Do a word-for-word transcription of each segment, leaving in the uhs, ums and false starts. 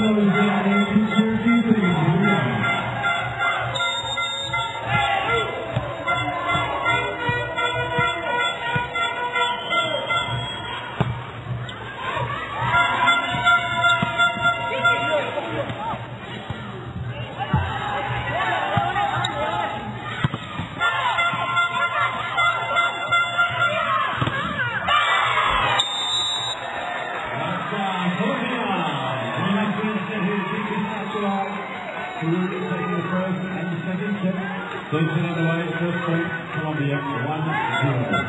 Jason on the way, first point, Columbia, one zero.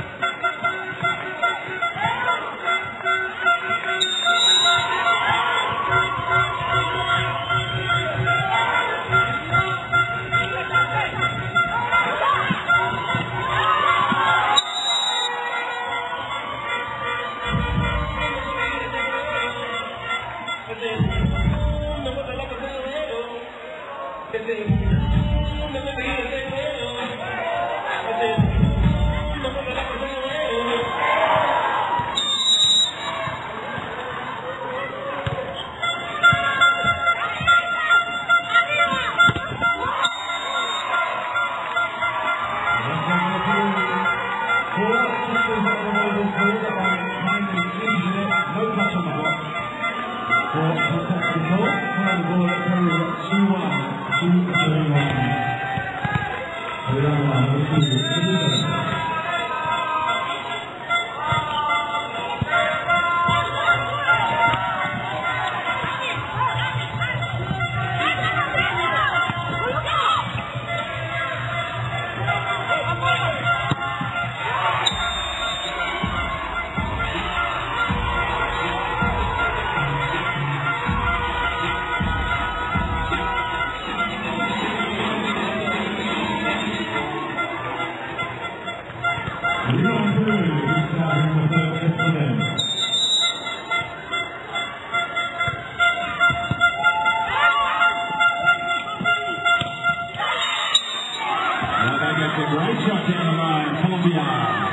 Right shot down the line, Columbia.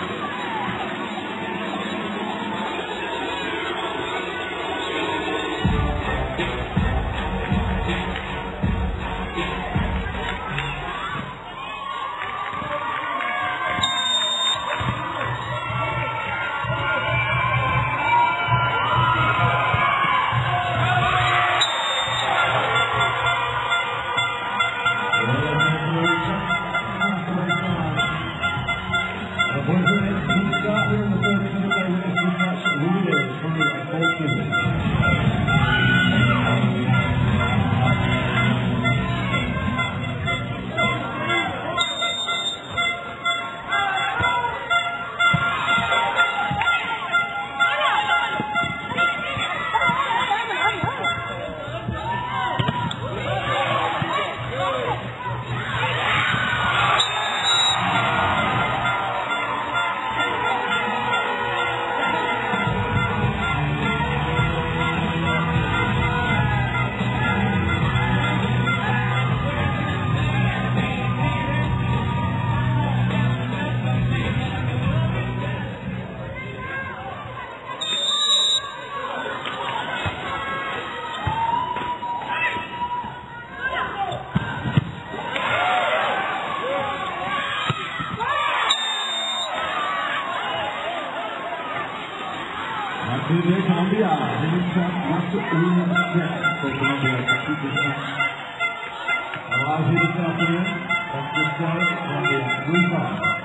Columbia, this shot must win the set for Columbia to keep this match alive here this afternoon. That's this day, Columbia, move on.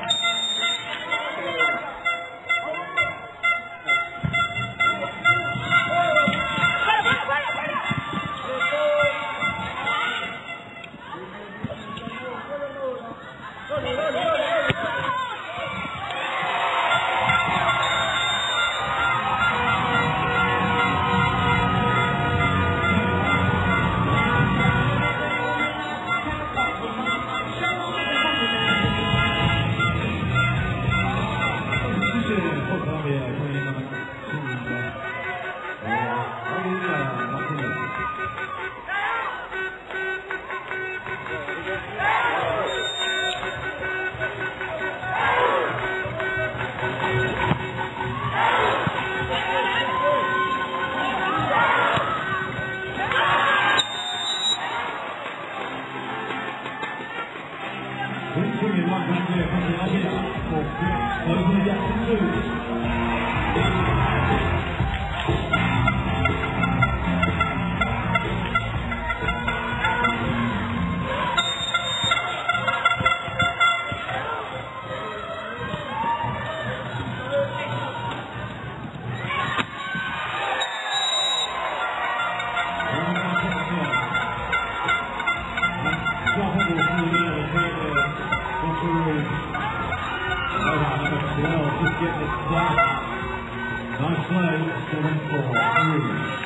Well, just getting it flat. Nice play, seven four.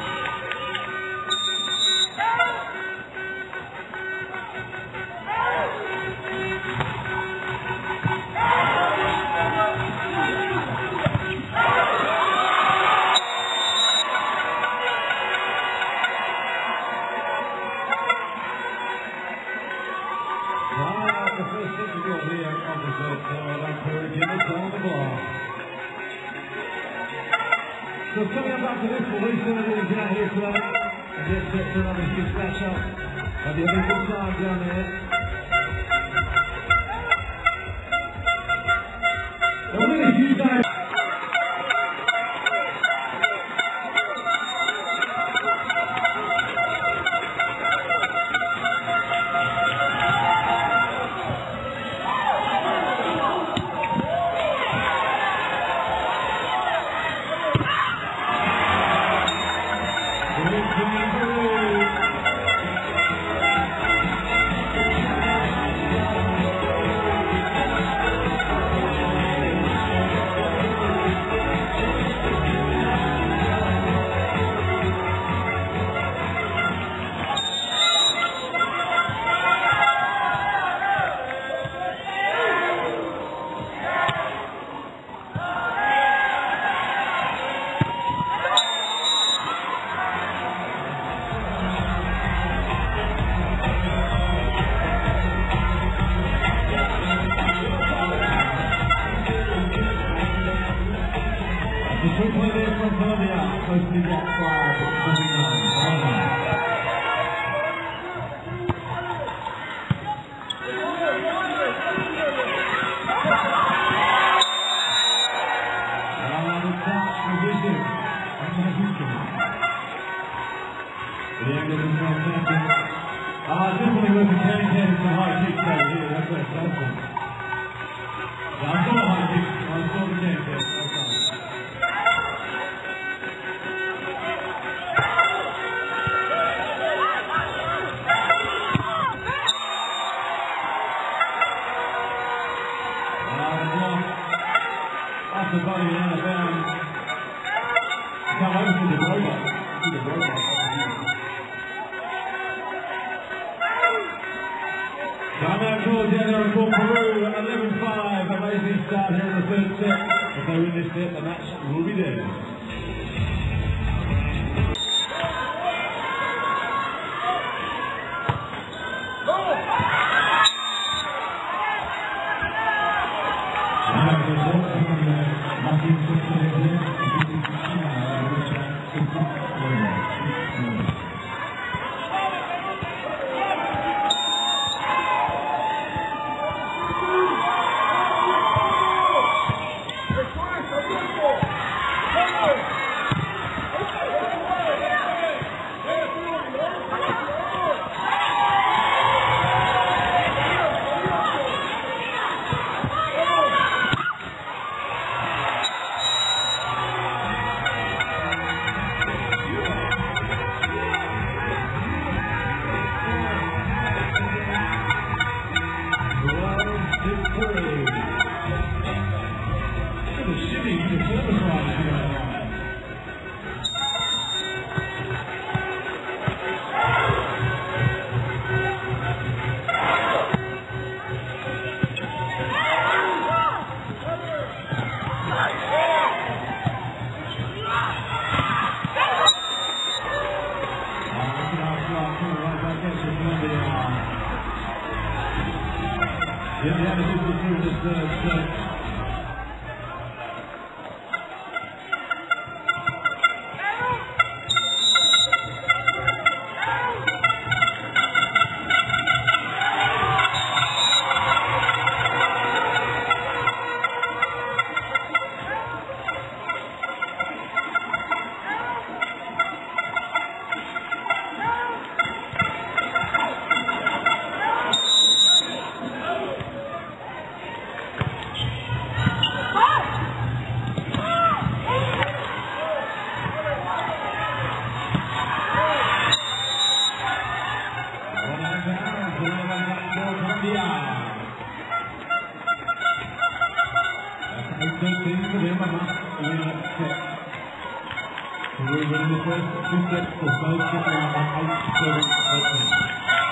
The first thing we got here on the third side, encouraging it on the bar. So coming up after this, we'll leave some of these out here tonight and get set for another huge match-up at the Olympic time down there. And we're going to use that. The quick play there from Columbia, closely blocked by twenty-nine. And the touch position on the Houston. The Anglican champion. Ah, definitely worth a ten ten for high kick over here. That's where it's awesome. Yeah, I saw the high kick. I saw the ten ten. The body out of bounds. Come over to the robot. To the robot. Timeout call down there for Peru at eleven five. Amazing start here in the third set. If they win this set, the match will be there. Yeah, the attitude was through this third set. next set. So we're winning the first two sets for both set round on eight seven eighteen.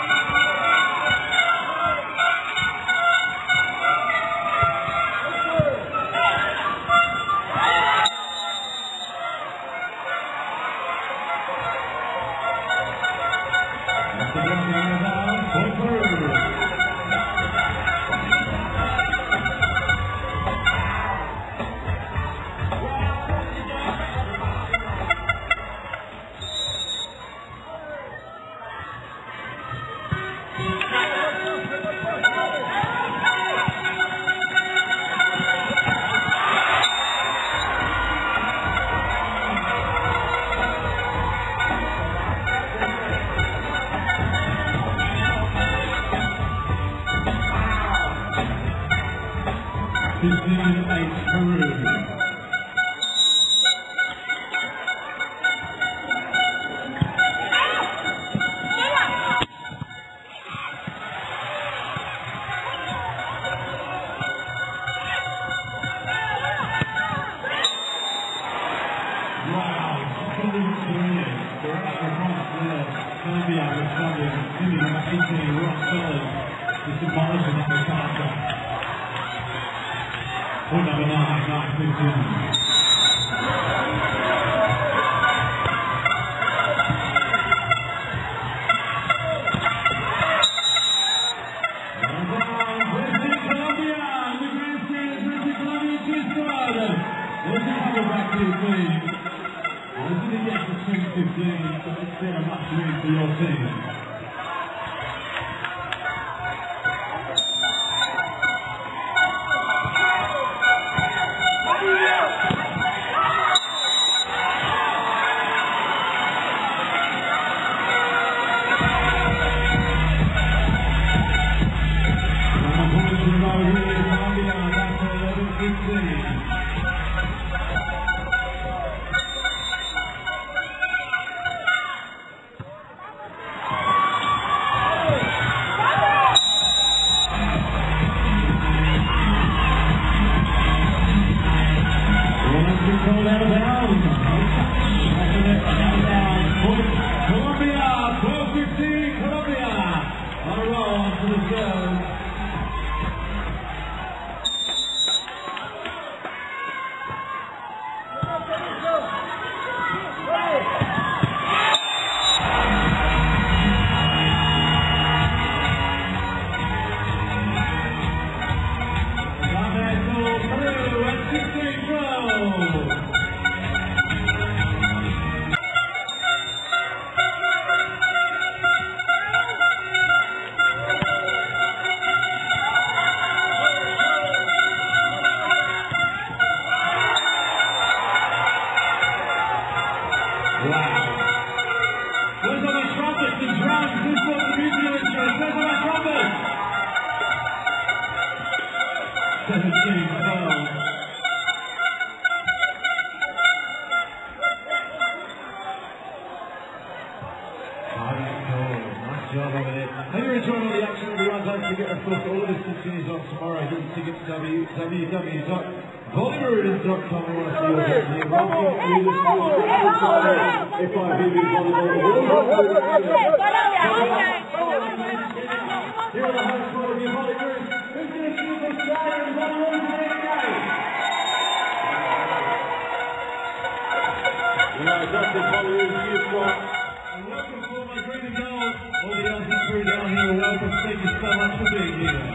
fifteen eight Peru. Point number nine, nine fifteen. Tickets w w w dot volleyball dot com. I want to see your team involved in the sport. If I hear you volleyball, here are the host for the volleyball. Who's going to see this guy in volleyball today? Well, that's the volleyball you've got. And welcome for my green and gold. All the Aussie crew down here, welcome. Thank you so much for being here.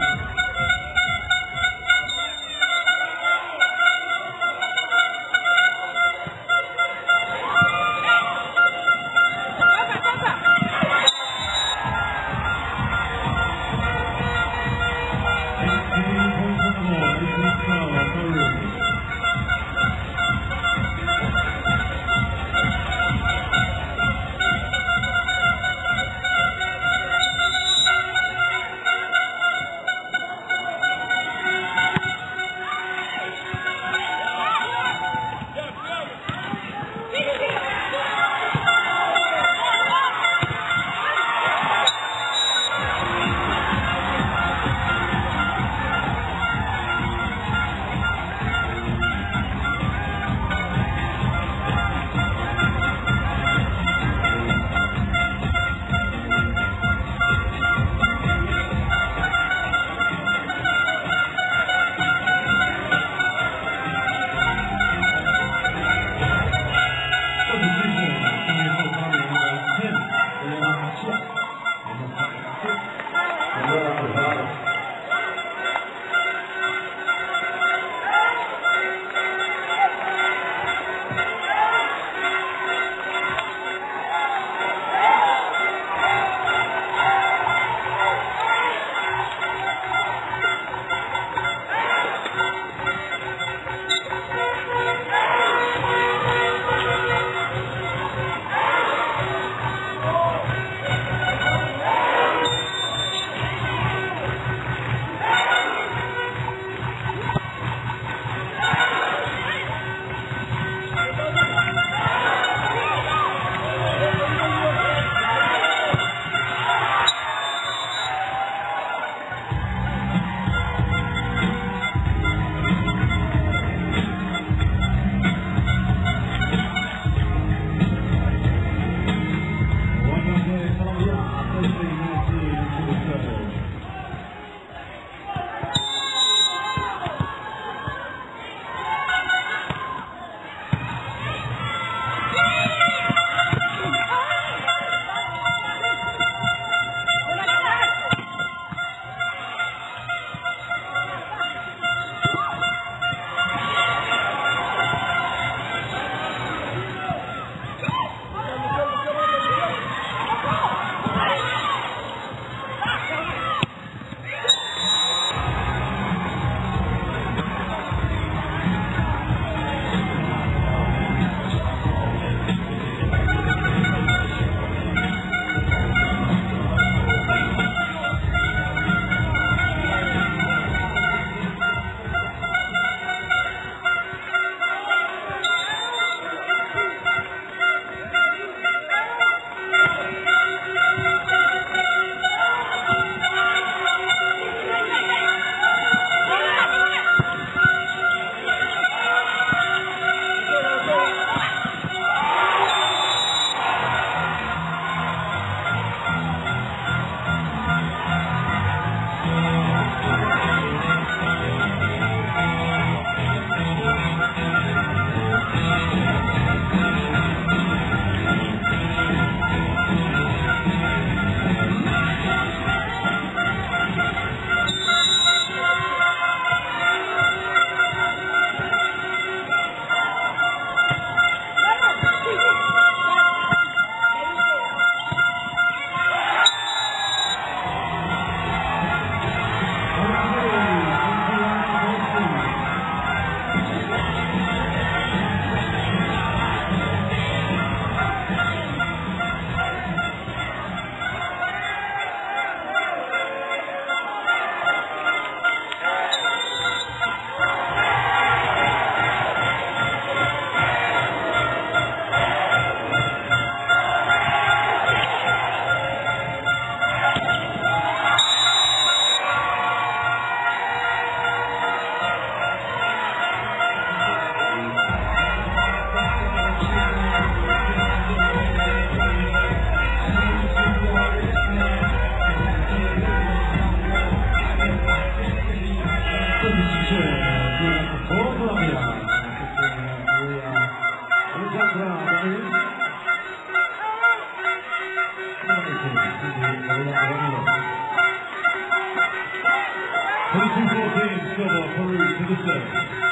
twenty-two fourteen, silver, Peru to the serve.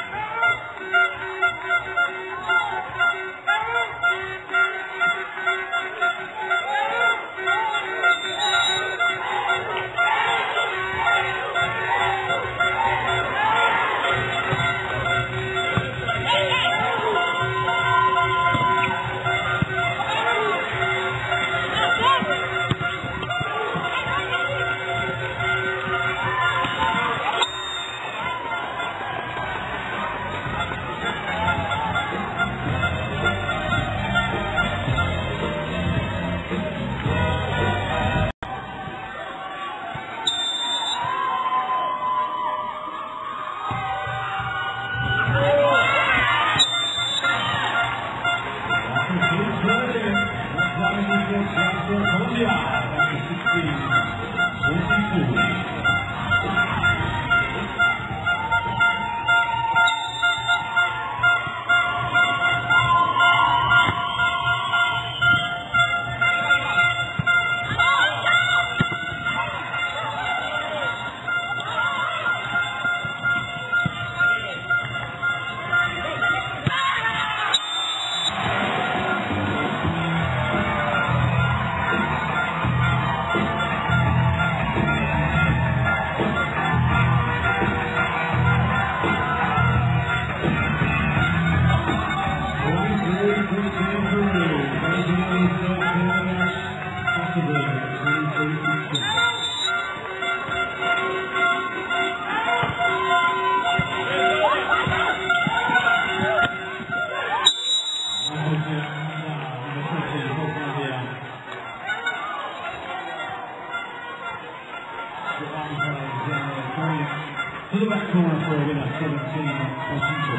To the back corner for a winner, seventeen twenty-two.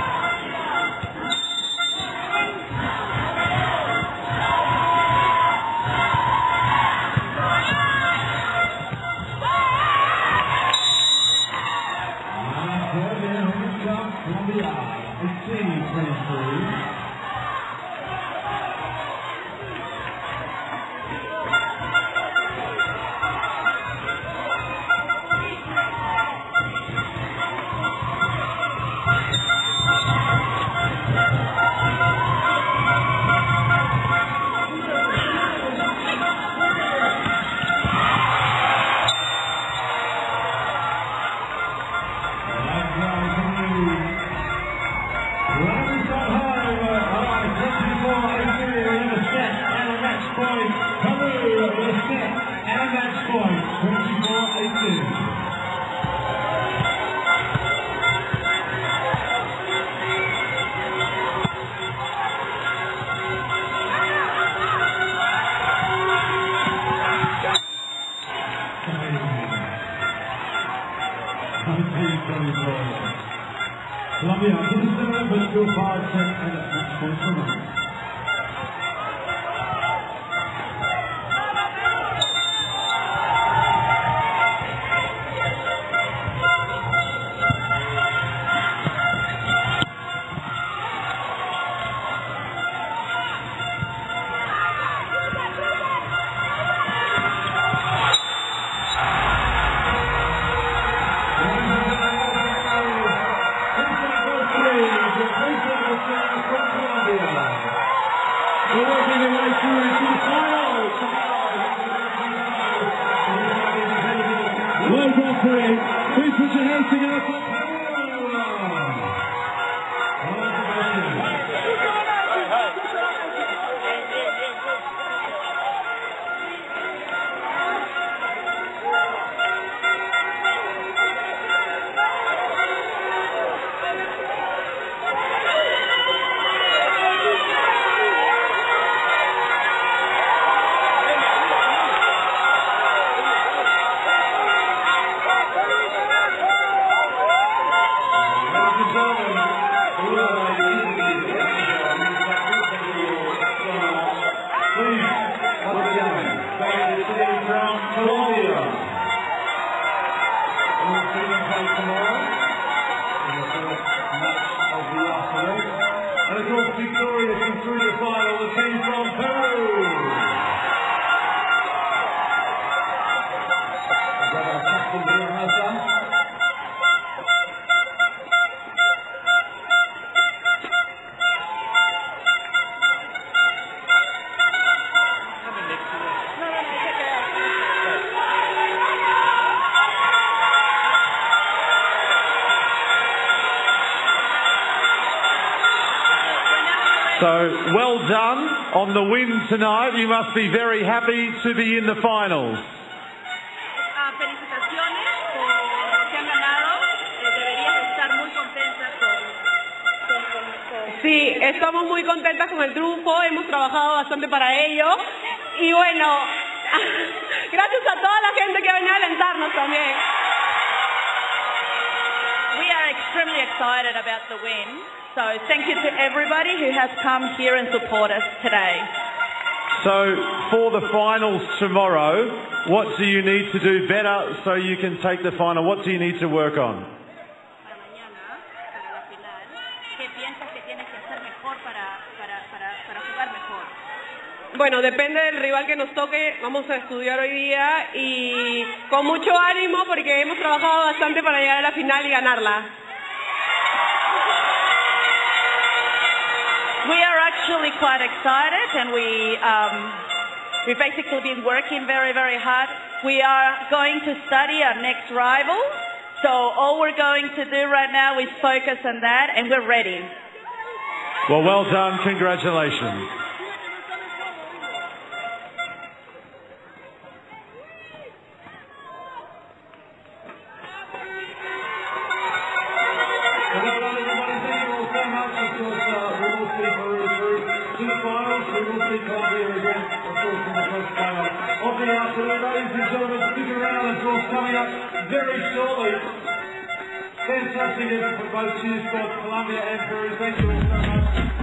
Columbia, eighteen twenty-three. Columbia, to the center, but still five, ten, and a match point for them. Well done, Peru. Please put your hands together for Peru. So, well done on the win tonight. You must be very happy to be in the finals. Ah, felicitaciones por lo que han ganado. Eh, deberías estar muy contentas con, con, con, con... Sí, estamos muy contentas con el triunfo, hemos trabajado bastante para ello. Y bueno, gracias a toda la gente que ha venido a alentarnos también. We are extremely excited about the win. So thank you to everybody who has come here and support us today. So for the finals tomorrow, what do you need to do better so you can take the final? What do you need to work on? Para mañana, para la final, ¿qué piensas que tienes que hacer mejor para, para, para, para jugar mejor? Bueno, depende del rival que nos toque, vamos a estudiar hoy día y con mucho ánimo porque hemos trabajado bastante para llegar a la final y ganarla. We are actually quite excited, and we um, we've basically been working very, very hard. We are going to study our next rival, so all we're going to do right now is focus on that, and we're ready. Well, well done. Congratulations. Of the afternoon, ladies and gentlemen, stick around, the draw's coming up very shortly. Fantastic effort for both cheer squads, Columbia and Peru. Thank you all so much.